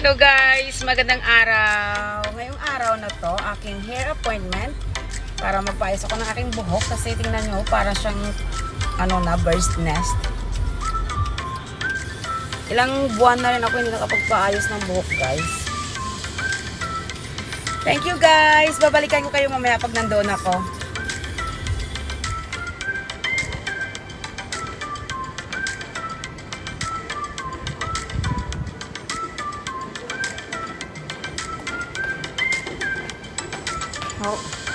Hello guys! Magandang araw! Ngayong araw na to, aking hair appointment para magpaayos ako ng aking buhok kasi tingnan nyo, para siyang bird's nest. Ilang buwan na rin ako hindi nakapagpaayos ng buhok guys. Thank you guys! Babalikan ko kayo mamaya pag nandoon ako. Oh.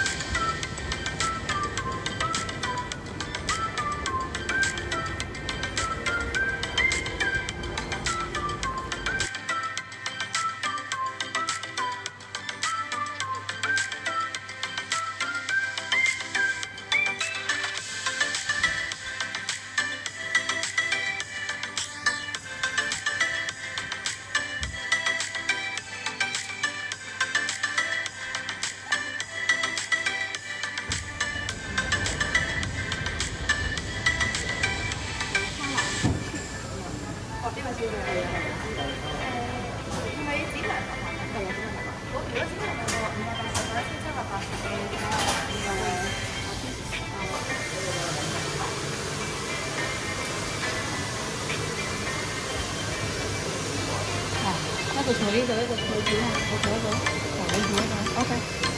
一個坐呢度，一個坐住啦，我坐一個，你坐一個 ，OK。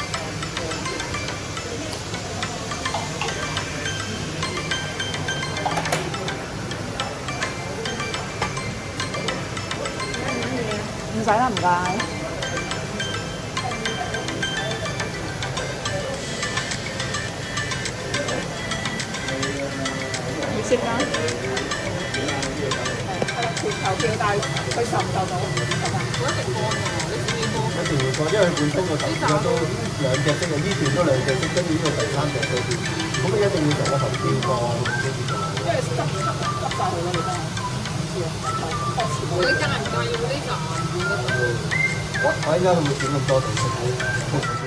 唔使啦，唔該。你識啦？求其但係佢受唔受到？我一直放㗎，你試過？一定會放，因為佢本身個頭而家都兩隻色嘅，呢段都兩隻色，跟住呢個第三隻色，咁你一定要同個頭先放，因為執曬佢咯，你真係。你介唔介意呢集我依家都冇剪咁多地色。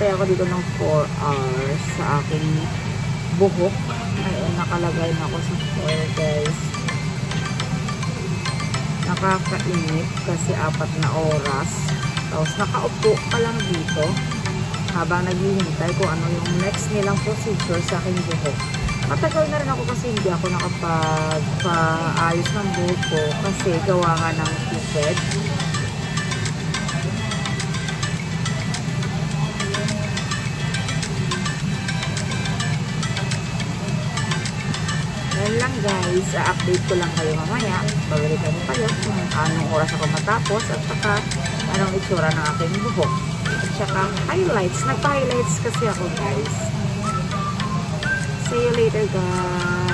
naghintay ako dito ng 4 hours sa aking buhok. Ayun, nakalagay na ako sa 4 guys. Nakakainip kasi 4 na oras. Tapos nakaupo ka lang dito habang naghihintay kung ano yung next nilang procedure sa aking buhok. Matagal na rin ako kasi hindi ako nakapag-ayos ng buhok ko kasi gawa nga ng COVID. Yan lang guys, update ko lang kayo mamaya. Babalikan ko kayo kung anong oras ako matapos at saka anong itsura ng aking buhok. At saka highlights. Nagpa-highlights kasi ako guys. See you later guys.